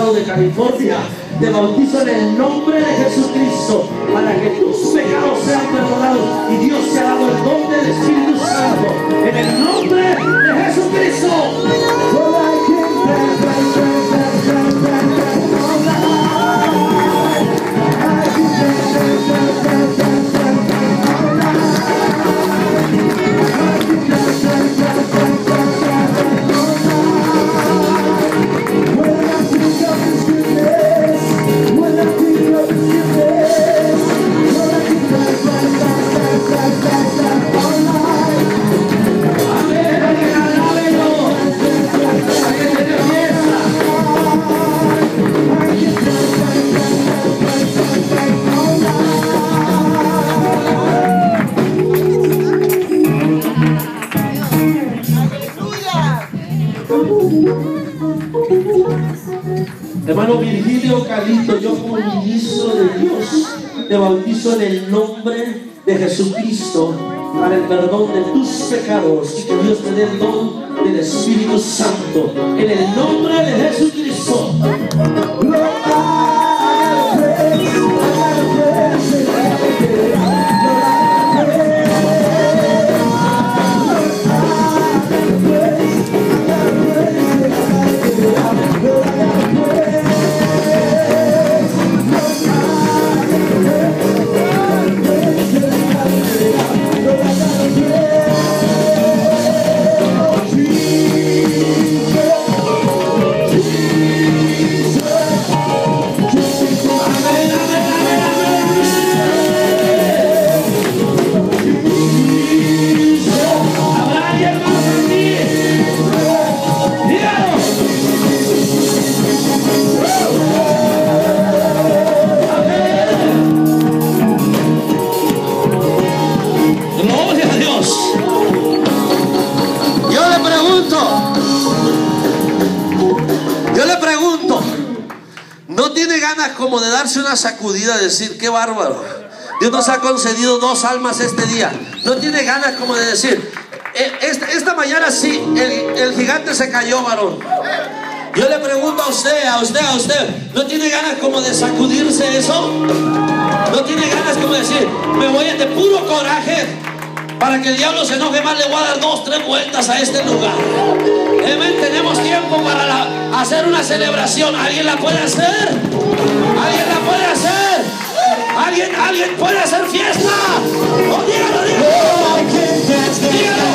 estado de California. Te bautizo en el nombre de Jesucristo para que tus pecados sean perdonados y Dios te ha dado el don del Espíritu Santo. En el nombre de Jesucristo. Hermano Virgilio Calito, yo como ministro de Dios te bautizo en el nombre de Jesucristo para el perdón de tus pecados y que Dios te dé el don del Espíritu Santo en el nombre de Jesucristo. Como de darse una sacudida, decir: qué bárbaro, Dios nos ha concedido 2 almas este día. No tiene ganas como de decir: esta mañana sí, el gigante se cayó, varón. Yo le pregunto a usted, ¿no tiene ganas como de sacudirse eso? ¿No tiene ganas como de decir: me voy de puro coraje, para que el diablo se enoje más, le voy a dar 2, 3 vueltas a este lugar? Amén. Tenemos tiempo para hacer una celebración. ¿Alguien la puede hacer? ¿Alguien la puede hacer? ¿Alguien puede hacer fiesta? Oh, dígalo, dígalo. Dígalo.